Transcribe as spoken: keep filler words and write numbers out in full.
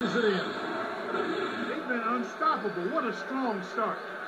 It in. They've been unstoppable. What a strong start.